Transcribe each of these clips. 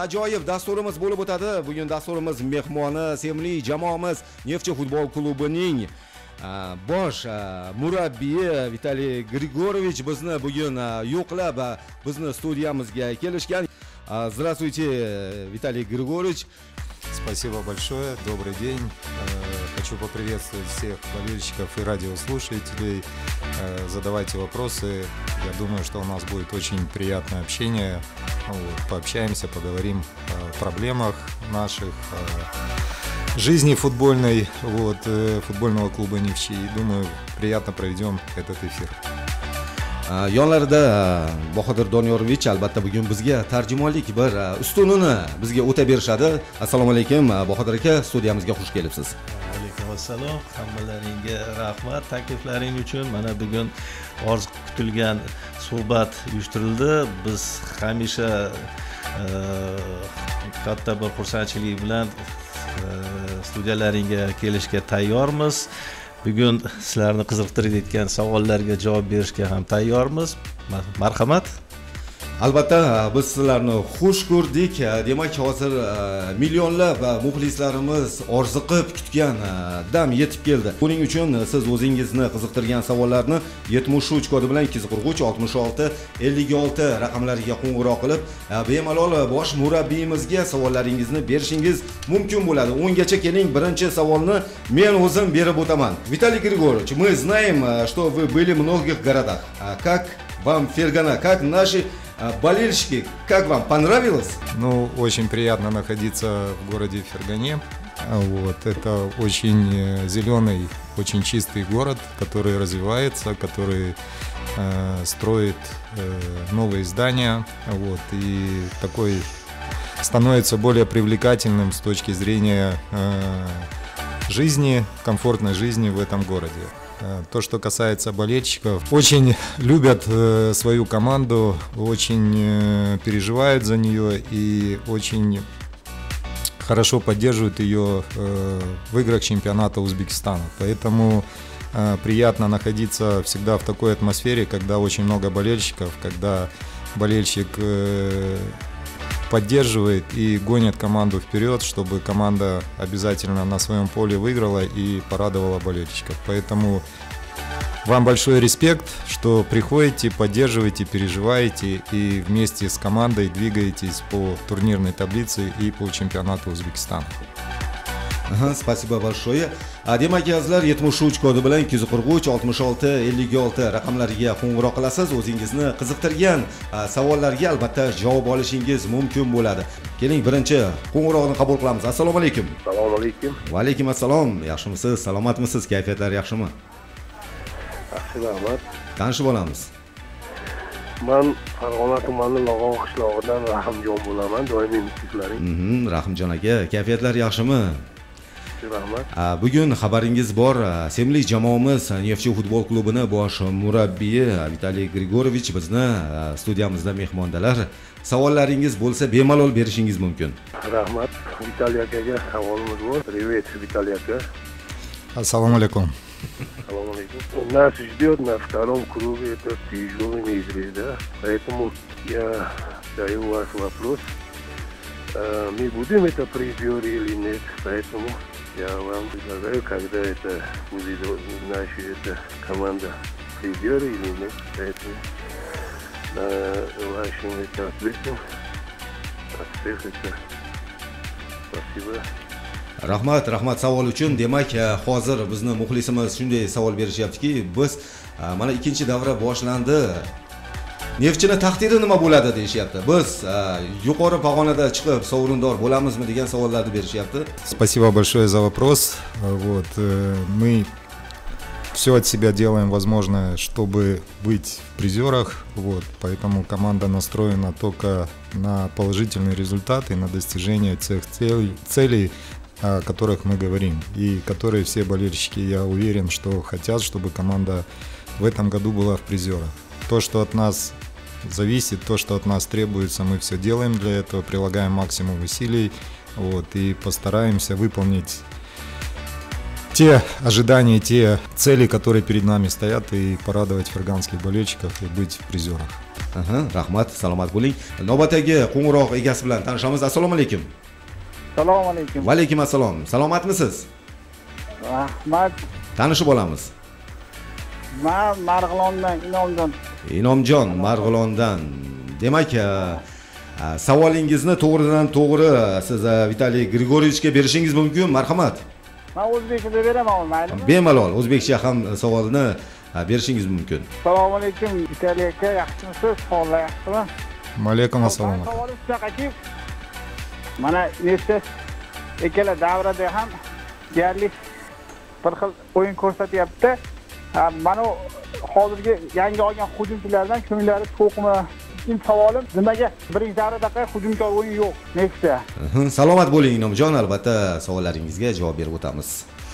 ajoyib dasturimiz bo'lib o'tadi. Bugun dasturimiz mehmoni sevimli jamoamiz Neftchi futbol klubining bosh murabbiyi Vitaliy Grigorovich bizni bugun yo'qlab bizni studiyamizga kelishgan. Здравствуйте, Виталий Григорьевич. Спасибо большое, добрый день. Хочу поприветствовать всех болельщиков и радиослушателей. Задавайте вопросы. Я думаю, что у нас будет очень приятное общение. Пообщаемся, поговорим о проблемах наших, о жизни футбольной, футбольного клуба Невчи. И думаю, приятно проведем этот эфир. Yonlarida Bahodir Doniyorovich albatta bugun bizga tarjimonlik bir ustunini bizga o'ta berishadi. Assalomu alaykum Bahodir aka, studiyamizga xush kelibsiz. Alaykum assalom. Hammalaringga rahmat takliflaring uchun. Mana bugun orzu kutilgan suhbat uyushtirildi. Biz hamisha katta bir xursandchilik bilan studiyalaringga kelishga tayyormiz. Bugun sizlarni qiziqtirayotgan savollarga javob berishga ham tayyormiz. Marhamat. Albatta biz sizlarni xush ko'rdik. Demak, hozir millionlab muxlislarimiz orziqib kutgan dam yetib keldi. Buning uchun siz o'zingizni qiziqtirgan savollarni 73 kodi bilan 243 66 56 raqamlariga qo'ng'iroq qilib, bemalol bosh murabbiyimizga savollaringizni berishingiz mumkin bo'ladi. 10 gacha keling, birinchi savolni men o'zim berib o'taman. Vitaliy Григорьевич, мы знаем, что вы были в многих городах. Как вам Фергана, как наши болельщики, как вам, понравилось? Ну, очень приятно находиться в городе Фергане. Это очень зеленый, очень чистый город, который развивается, который строит новые здания, и такой становится более привлекательным с точки зрения жизни, комфортной жизни в этом городе. То, что касается болельщиков, очень любят свою команду, очень переживают за нее и очень хорошо поддерживают ее в играх чемпионата Узбекистана. Поэтому приятно находиться всегда в такой атмосфере, когда очень много болельщиков, когда болельщик поддерживает и гонит команду вперед, чтобы команда обязательно на своем поле выиграла и порадовала болельщиков. Поэтому вам большой респект, что приходите, поддерживаете, переживаете и вместе с командой двигаетесь по турнирной таблице и по чемпионату Узбекистана. Спасибо большое. Demak, azizlar 73 kodi bilan 243 66 56 raqamlariga qo'ng'iroq qilasiz. O'zingizni qiziqtirgan savollarga albatta javob olishingiz mumkin bo'ladi. Keling, birinchi qo'ng'iroqni qabul qilamiz. Assalomu alaykum. Assalomu alaykum. Va alaykum assalom. Yaxshimisiz? Salomatmisiz? Kayfiyatlar yaxshimi? Yaxshi, rahmat. Tanishib olamiz. Men Farg'ona tumani Log'on qishlog'idan Rahimjon bo'laman. Doimiy muxlislaring. Rahimjon aka, kayfiyatlar yaxshimi? Rahmat. Bugun xabaringiz bor, sevimli jamoamiz Neftchi futbol klubini bosh murabbiyi Vitaliy Grigorovich bizni studiyamizda mehmondalar. Savollaringiz bo'lsa bemalol berishingiz mumkin. Rahmat. Vitaliy akaga savolimiz bor. Привет, Vitaliy aka. Ассаламу алейкум. Assalomu alaykum. Нас ждет на втором круге это тяжелый неизбежно, да? Поэтому я даю вас вопрос. Мы будем это призеры или нет? Поэтому я вам предлагаю, когда это будет наша команда призеры или нет. Поэтому на вашем ответом спасибо. Rahmat savol uchun. Demak, hozir bizni muxlisimiz shunday savol berishyaptiki, biz mana ikkinchi davra boshlandi. Neftchini taqdiri nima bo'ladi deyishyapti. Biz yuqori pog'onada chiqib sovrindor bo'lamizmi degan savollarni berishyapti. Спасибо большое за вопрос. Мы все от себя делаем возможное, чтобы быть в призерах. Поэтому команда настроена только на положительные результаты, на достижение тех целей, о которых мы говорим, и которые все болельщики, я уверен, что хотят, чтобы команда в этом году была в призерах. То, что от нас зависит, то, что от нас требуется, мы все делаем для этого, прилагаем максимум усилий, и постараемся выполнить те ожидания, те цели, которые перед нами стоят, и порадовать ферганских болельщиков и быть в призерах. Rahmat, salomat bo'ling. Navbatdagi qo'ng'iroq egasi bilan tanishamiz. Assalomu alaykum. Assalomu alaykum. Va alaykum assalom. Salomatmisiz? Rahmat. Tanishib olamiz. Men Marg'ilondan Inomjon. Inomjon Marg'ilondan. Demak, savolingizni to'g'ridan to'g'ri siz Vitaliy Grigorievichga berishingiz mumkin. Marhamat. Men o'zbek tilida beraman, maylimi? Bemalol o'zbekcha ham savolni berishingiz mumkin. Assalomu alaykum. Vitaliy aka, yaxshimisiz? Sog'lik yaxshimi? Alaykum assalom. Savolim shunaqaki, mana nechta ikkala davrada ham deyarli bir xil o'yin ko'rsatyapti. Mana hozirgi yangi olgan hujumchilardan ko'nglari to'qmi? Ikkinchi savolim, nimaga birinchi davradaqa hujumkor o'yin yo'q? Nechta? Salomat bo'ling Inomjon, albatta savollaringizga javob berib o'tamiz.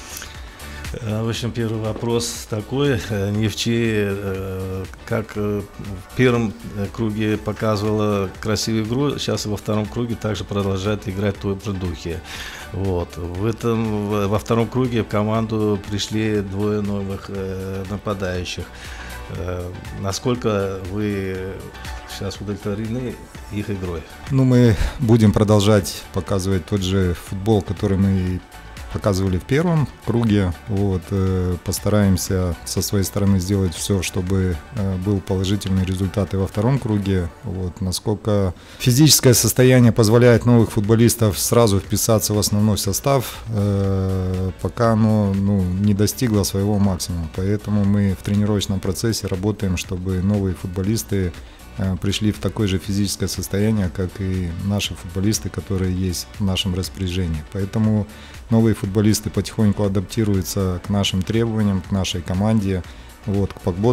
В общем, первый вопрос такой. Нефчи, как в первом круге показывала красивую игру, сейчас во втором круге также продолжает играть в том же духе. Вот. Во втором круге в команду пришли двое новых нападающих. Насколько вы сейчас удовлетворены их игрой? Ну, мы будем продолжать показывать тот же футбол, который мы показывали в первом круге. Вот, постараемся со своей стороны сделать все, чтобы был положительный результат и во втором круге. Вот, насколько физическое состояние позволяет новых футболистов сразу вписаться в основной состав, пока оно не достигло своего максимума. Поэтому мы в тренировочном процессе работаем, чтобы новые футболисты пришли в такое же физическое состояние, как и наши футболисты, которые есть в нашем распоряжении. Поэтому новые футболисты потихоньку адаптируются к нашим требованиям, к нашей команде, вот,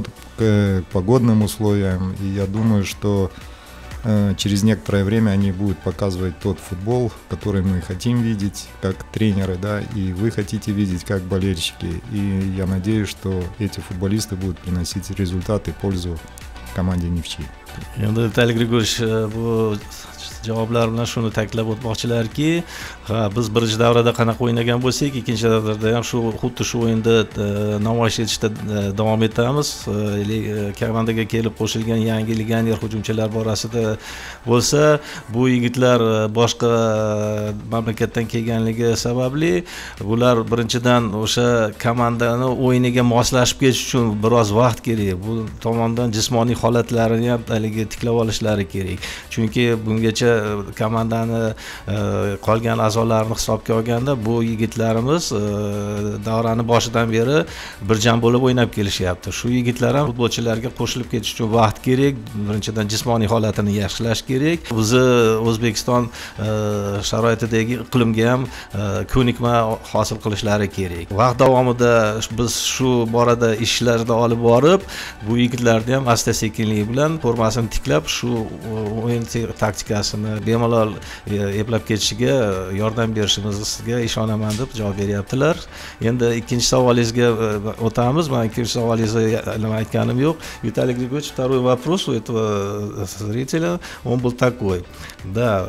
к погодным условиям. И я думаю, что через некоторое время они будут показывать тот футбол, который мы хотим видеть как тренеры, да, и вы хотите видеть как болельщики. И я надеюсь, что эти футболисты будут приносить результаты и пользу команде Nefchi. Endi Vitaliy Grigoriyevich bu javoblar bilan shuni ta'kidlab o'tmoqchilarki, biz birinchi davrada qanaqa o'ynagan bo'lsak, ikkinchi davrada ham xuddi shu o'yinda namoyish etishda davom etamiz. Komandaga kelib qo'shilgan yangi legioner hujumchilar borasida bo'lsa, bu yigitlar boshqa mamlakatdan kelganligi sababli bular birinchidan o'sha komandani o'yiniga moslashib ketish uchun biroz vaqt kerak. Bu tomondan jismoniy holatlarini ham tiklab olishlari kerak. Chunki bungacha komandani qolgan a'zolarini hisobga olganda bu yigitlarimiz davrani boshidan beri birjam bo'lib o'ynab kelishyapti. Shu yigitlar ham futbolchilarga qo'shilib ketish uchun vaqt kerak. Birinchidan jismoniy holatini yaxshilash kerak. Bizni O'zbekiston sharoitidagi iqlimga ham ko'nikma hosil qilishlari kerak. Vaqt davomida biz shu borada ishlarni olib borib, bu yigitlarni ham asta-sekinlik bilan formasini tiklab, shu o'yin taktikasini bemalol eplab ketishiga yordam berishimizga ishonaman deb javob beryaptilar. Endi ikkinchi savolingizga o'tamiz. Men ikkinchi savolingizga nima aytganim yo'q. Vitaliy Grigoriyevich, второй вопрос у этого зрителя, он был такой. Да,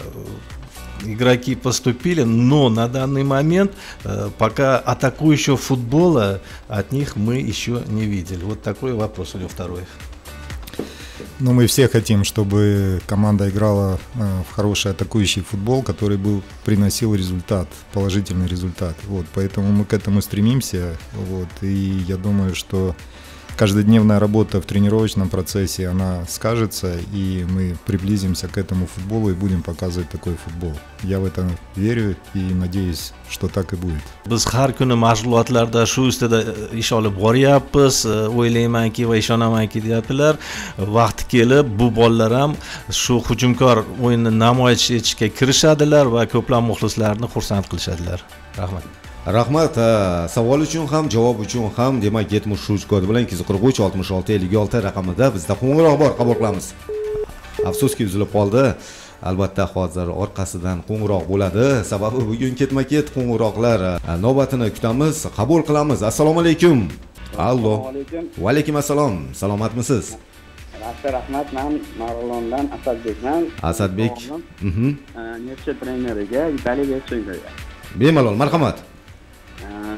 игроки поступили, но на данный момент пока атакующего футбола от них мы еще не видели. Вот такой вопрос у него второй. Ну, мы все хотим, чтобы команда играла в хороший атакующий футбол, который приносил результат, положительный результат. Вот, поэтому мы к этому стремимся. Вот, и я думаю, что каждодневная работа в тренировочном процессе, она скажется, и мы приблизимся к этому футболу и будем показывать такой футбол. Я в это верю и надеюсь, что так и будет. Biz har kuni mashg'ulotlarda shu ustida ish olib boryapmiz. O'ylaymanki va ishonamanki deyaptilar. Vaqti kelib bu bolalar ham shu hujumkor o'yinni namoyish etishga kirishadilar va ko'plab muxlislarni xursand qilishadilar. Rahmat. Rahmat, savol uchun ham, javob uchun ham, demak 73 kod bilan 243 66 56 raqamida bizda qo'ng'iroq bor, qabul qilamiz. Afsuski uzilib qoldi. Albatta hozir orqasidan qo'ng'iroq bo'ladi. Sababi bugun ketma-ket qo'ng'iroqlar navbatini kutamiz, qabul qilamiz. Assalomu alaykum. Allo. Va alaykum assalom. Salomatmisiz? Rahmat, men Marg'ilondan Asadbekman. Asadbek. Nefchi treneriga Vitaliy Grigoriyevich. Bemalol, marhamat.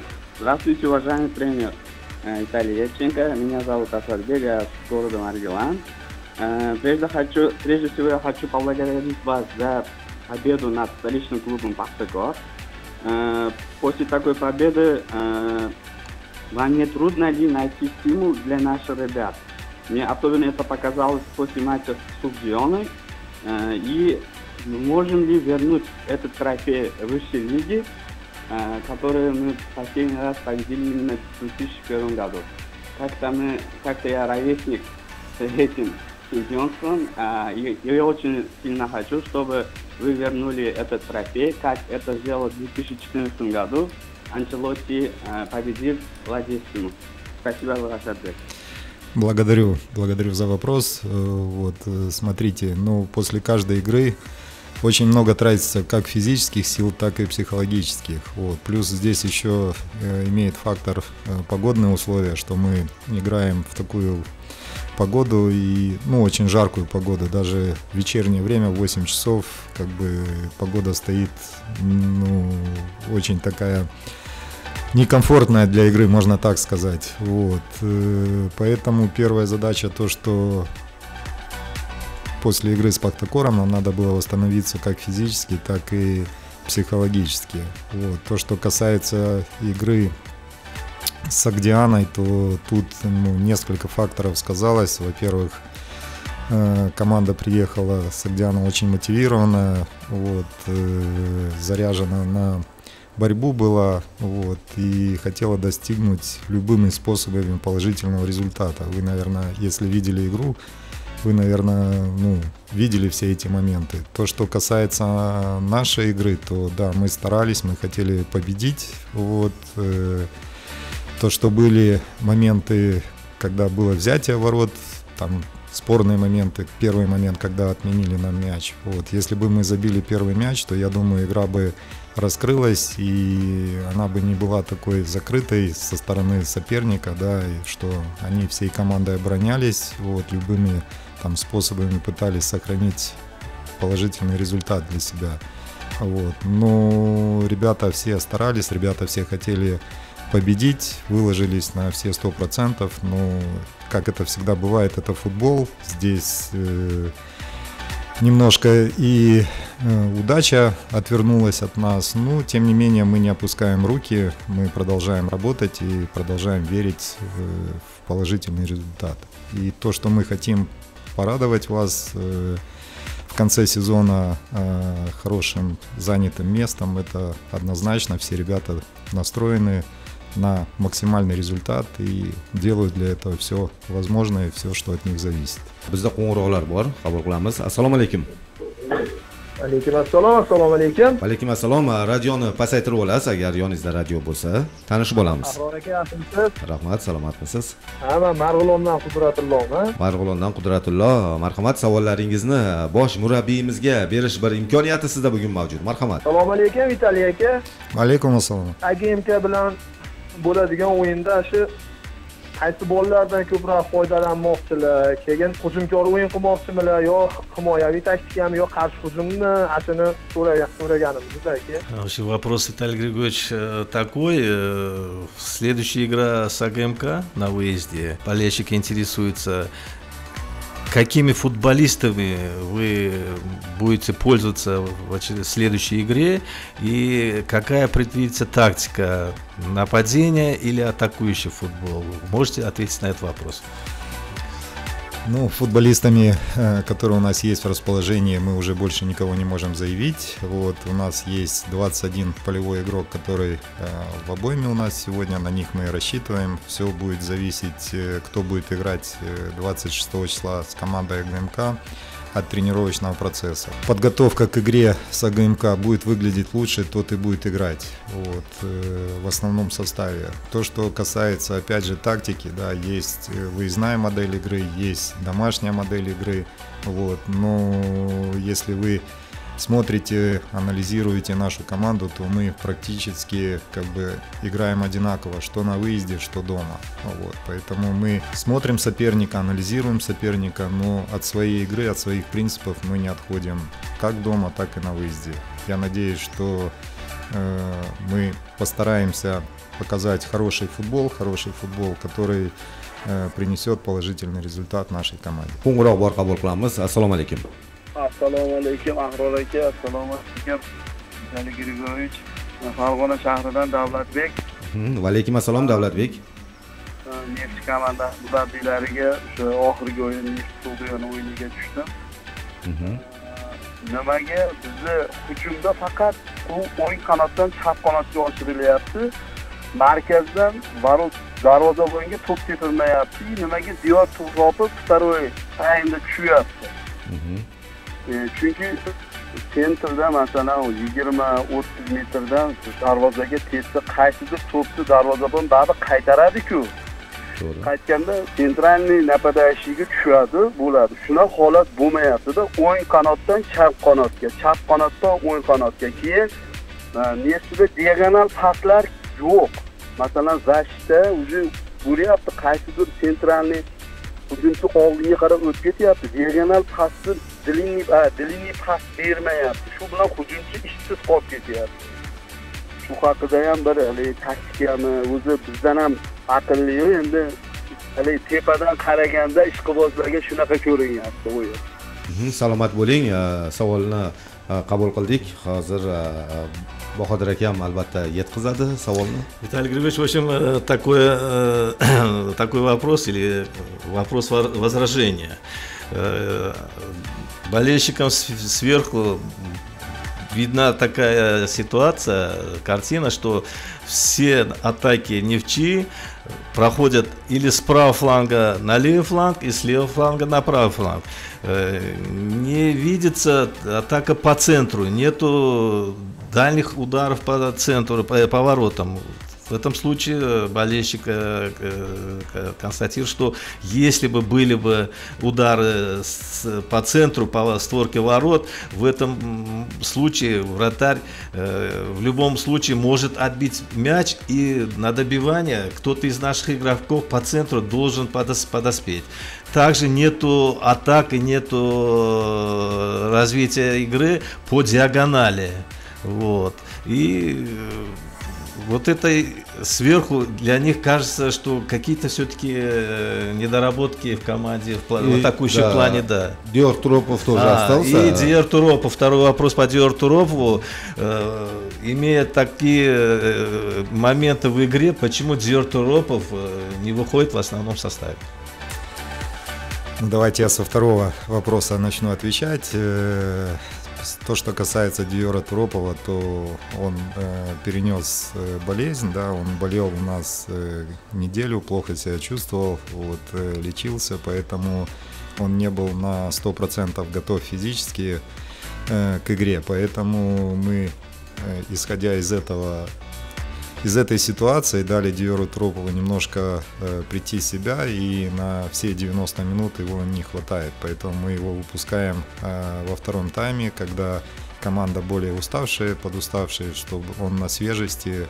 Здравствуйте, уважаемый тренер Виталий Яченко. Меня зовут Асадбек, я с города Маргилан. Прежде всего я хочу поблагодарить вас за победу над столичным клубом «Пахтагор». После такой победы вам не трудно ли найти стимул для наших ребят? Мне особенно это показалось после матча с Субдионой. И можем ли вернуть этот трофей высшей лиги, который мы в последний раз победили именно в 2001 году? Как-то я ровесник с этим чемпионством, и я очень сильно хочу, чтобы вы вернули этот трофей, как это сделал в 2014 году Анчелотти, победив Ладесину. Спасибо, Асадбек. Благодарю за вопрос. Вот, смотрите, после каждой игры очень много тратится как физических сил, так и психологических. Вот. Плюс здесь еще имеет фактор погодные условия, что мы играем в такую погоду и очень жаркую погоду. Даже в вечернее время, в 8 часов, погода стоит очень такая некомфортная для игры, можно так сказать. Вот. Поэтому первая задача то, что после игры с Пахтакором нам надо было восстановиться как физически, так и психологически. Вот. То, что касается игры с Согдианой, то тут несколько факторов сказалось. Во-первых, команда приехала, Согдиана очень мотивирована, заряжена на борьбу была, и хотела достигнуть любыми способами положительного результата. Вы, наверное, если видели игру, вы, наверное, видели все эти моменты. То, что касается нашей игры, то да, мы старались, мы хотели победить. То, что были моменты, когда было взятие ворот, там спорные моменты. Первый момент, когда отменили нам мяч. Если бы мы забили первый мяч, то я думаю, игра бы раскрылась, и она бы не была такой закрытой со стороны соперника, да, и что они всей командой оборонялись, любыми способами пытались сохранить положительный результат для себя. Но ребята все старались, ребята все хотели победить, выложились на все 100%, но, как это всегда бывает, это футбол, здесь немножко и удача отвернулась от нас, но тем не менее мы не опускаем руки, мы продолжаем работать и продолжаем верить в положительный результат. И то, что мы хотим порадовать вас в конце сезона хорошим занятым местом, это однозначно, все ребята настроены на максимальный результат и делают для этого все возможное, все, что от них зависит. Bizda qo'ng'iroqlar bor, qabul qilamiz. Assalomu alaykum. Alaykum assalom, assalomu alaykum. Alaykum assalom. Radioni pasaytirib olasiz agar yoningizda radio bo'lsa, tanishib olamiz. Ahror aka, yaxshimisiz? Rahmat, salomatmisiz? Ha, men Marg'ilondan Qudratullohman. Marg'ilondan Qudratulloh. Marhamat, savollaringizni bosh murabbiyimizga berish bir imkoniyati sizda bugun mavjud. Marhamat. Assalomu alaykum Vitaliy aka. Alaykum assalom. AGMK bilan bo'ladigan o'yinda shu qaysi bolalardan ko'proq foydalanmoqchilar, keyin hujumkor o'yin qilmoqchimilar yo himoyaviy taktikami yo qarshi hujumni, shuni so'raganimiz aka. Вообще вопрос, Виталий Григорьевич, такой. Следующая игра с АГМК на выезде. Болельщики интересуются, какими футболистами вы будете пользоваться в следующей игре и какая предвидится тактика нападения или атакующий футбол? Можете ответить на этот вопрос? Футболистами, которые у нас есть в расположении, мы уже больше никого не можем заявить. У нас есть 21 полевой игрок, который в обойме у нас сегодня, на них мы рассчитываем. Все будет зависеть, кто будет играть 26 числа с командой АГМК от тренировочного процесса. Подготовка к игре с АГМК будет выглядеть лучше, тот и будет играть в основном составе. То, что касается, опять же, тактики, да, есть выездная модель игры, есть домашняя модель игры, но если вы смотрите, анализируете нашу команду, то мы практически играем одинаково, что на выезде, что дома. Поэтому мы смотрим соперника, анализируем соперника, но от своей игры, от своих принципов мы не отходим как дома, так и на выезде. Я надеюсь, что мы постараемся показать хороший футбол, который принесет положительный результат нашей команде. Qo'ng'iroq bor qabul qilamiz. Assalomu alaykum. Assalomu alaykum, Ahror aka. Assalomu alaykum. Vitaliy Grigorovich. Farg'ona shahridan Davlatbek. Va alaykum assalom Davlatbek. Neft komandasi murabbiylariga o'sha oxirgi o'yin stadion o'yiniga tushdim. Nimaga bizni hujumda faqat o'ng qanotdan chap qanotga oshirilyapti. Markazdan darvozabonga to'p tepilmayapti. Nimaga Diyor Turopov второй taymda tushyapti. Chunki sentrda masalan 20-30 metrdan darvozaga tepsa qaysidir to'pni darvozabon baribir qaytaradi-ku. Qaytganda sentralniy napadayishiga tushadi, bo'ladi. Shunaqa holat bo'lmayapti-da. O'ng qanotdan chap qanotga, chap qanotdan o'ng qanotga. Keyin Nestida diagonal paslar yo'q. Masalan, Zashda уже bo'lyapti, qaysidir sentralniy hujumchi oldinga qarab o'tib ketyapti. Diagonal pasni diliniy pas bermayapti. Shu bilan hujumchi ishsiz qolib ketyapti. Shu haqida ham bir taktikami o'zi bizdan ham aqlli, endi tepadan qaraganda ishqibozlarga shunaqa ko'rinyapti o'yin. Salomat bo'ling. Savolni qabul qildik. Hozir Bahodir akam albatta yetkazadi savolni. Виталий Григорьевич, в общем, такой вопрос или вопрос-возражение. Болельщикам сверху видна такая ситуация, картина, что все атаки Нефчи проходят или с правого фланга на левый фланг, и с левого фланга на правый фланг. Не видится атака по центру, нету дальних ударов по центру, по воротам. В этом случае болельщик констатирует, что если бы были бы удары по центру, по створке ворот, в этом случае вратарь в любом случае может отбить мяч, и на добивание кто-то из наших игроков по центру должен подоспеть. Также нету атак и нету развития игры по диагонали. Вот. И вот это сверху для них кажется, что какие-то все-таки недоработки в команде в атакующем плане, да. Диор Туропов тоже остался. И Диор Туропов, второй вопрос по Диор Туропову. Имея такие моменты в игре, почему Диор Туропов не выходит в основном составе? Давайте я со второго вопроса начну отвечать. То, что касается Диора Туропова, то он перенес болезнь, да, он болел у нас неделю, плохо себя чувствовал, вот, лечился, поэтому он не был на 100% готов физически к игре, поэтому мы, исходя из этой ситуации, дали Диору Туропову немножко прийти в себя, и на все 90 минут его не хватает, поэтому мы его выпускаем во втором тайме, когда команда более уставшая, подуставшая, чтобы он на свежести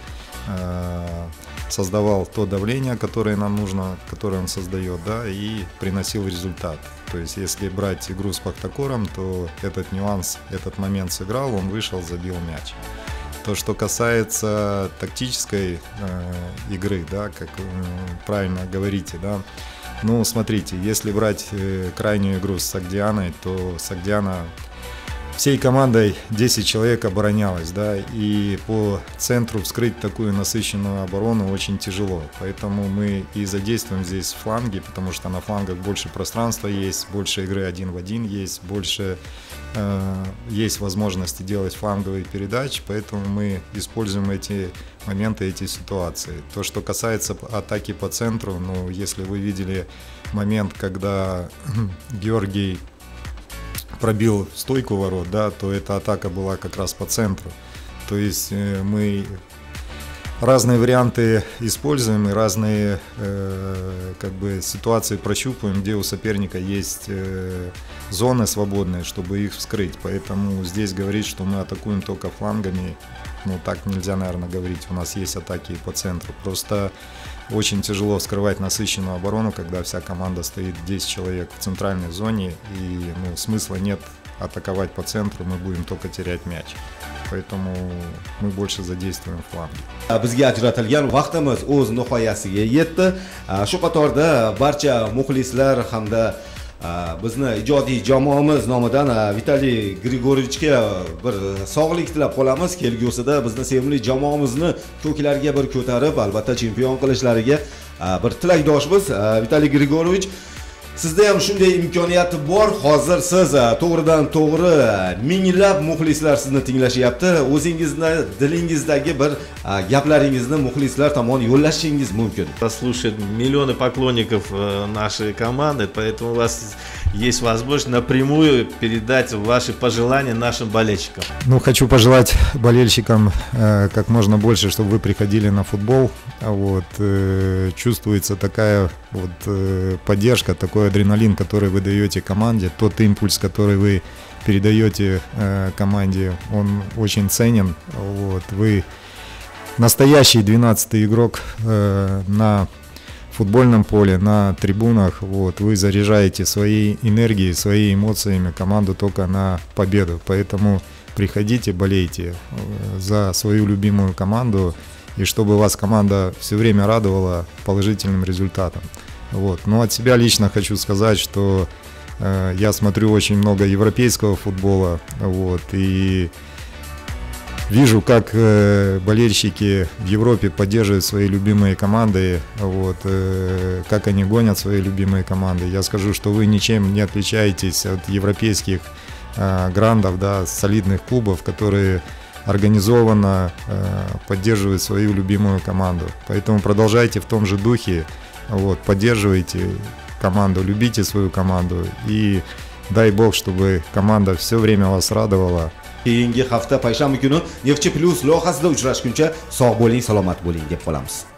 создавал то давление, которое нам нужно, которое он создает, да, и приносил результат. То есть, если брать игру с Пахтакором, то этот нюанс, этот момент сыграл, он вышел, забил мяч. То, что касается тактической игры, да, как правильно говорите, да, ну, смотрите, если брать крайнюю игру с Согдианой, то Согдиана всей командой 10 человек оборонялось, да, и по центру вскрыть такую насыщенную оборону очень тяжело, поэтому мы и задействуем здесь фланги, потому что на флангах больше пространства есть, больше игры один в один есть, больше есть возможности делать фланговые передачи, поэтому мы используем эти моменты, эти ситуации. То, что касается атаки по центру, ну, если вы видели момент, когда Георгий пробил стойку ворот, да, то эта атака была как раз по центру. То есть мы разные варианты используем и разные как бы ситуации прощупываем, где у соперника есть зоны свободные, чтобы их вскрыть. Поэтому здесь говорить, что мы атакуем только флангами, ну, так нельзя, наверное, говорить. У нас есть атаки и по центру. Просто очень тяжело вскрывать насыщенную оборону, когда вся команда стоит 10 человек в центральной зоне, и, ну, смысла нет атаковать по центру, мы будем только терять мяч. поэтому мы больше задействуем фланги. Bizga ajratilgan vaqtimiz o'z nihoyasiga yetdi. Shu qatorda barcha muxlislar hamda bizni ijodiy jamoamiz nomidan Vitaliy Grigorievichga bir sog'lik tilab qolamiz. Kelgusida bizni sevimli jamoamizni ko'klariga bir ko'tarib, albatta chempion qilishlariga bir tilakdoshmiz. Vitaliy Grigorievich, sizda ham shunday imkoniyat bor. Hozir siz to'g'ridan to'g'ri minglab muxlislar sizni tinglashyapti. O'zingizni dilingizdagi bir gaplaringizni muxlislar tomonidan yo'llashingiz mumkin. Слушают миллионы поклонников нашей команды, поэтому у вас есть возможность напрямую передать ваши пожелания нашим болельщикам. Ну, хочу пожелать болельщикам как можно больше, чтобы вы приходили на футбол. Вот, чувствуется такая вот поддержка, такой адреналин, который вы даете команде, тот импульс, который вы передаете команде, он очень ценен. Вот, вы настоящий 12-й игрок на футбольном поле, на трибунах. Вот, вы заряжаете своей энергией, своими эмоциями команду только на победу. Поэтому приходите, болейте за свою любимую команду, и чтобы вас команда все время радовала положительным результатом. Вот. Но от себя лично хочу сказать, что я смотрю очень много европейского футбола, вот, и вижу, как болельщики в Европе поддерживают свои любимые команды, вот, как они гонят свои любимые команды. Я скажу, что вы ничем не отличаетесь от европейских грандов, да, солидных клубов, которые организованно поддерживают свою любимую команду. Поэтому продолжайте в том же духе, вот, поддерживайте команду, любите свою команду, и дай Бог, чтобы команда все время вас радовала. Keyingi hafta payshanba kuni Neftchi Plus loyihasida uchrashguncha sog' bo'ling, salomat bo'ling deb qolamiz.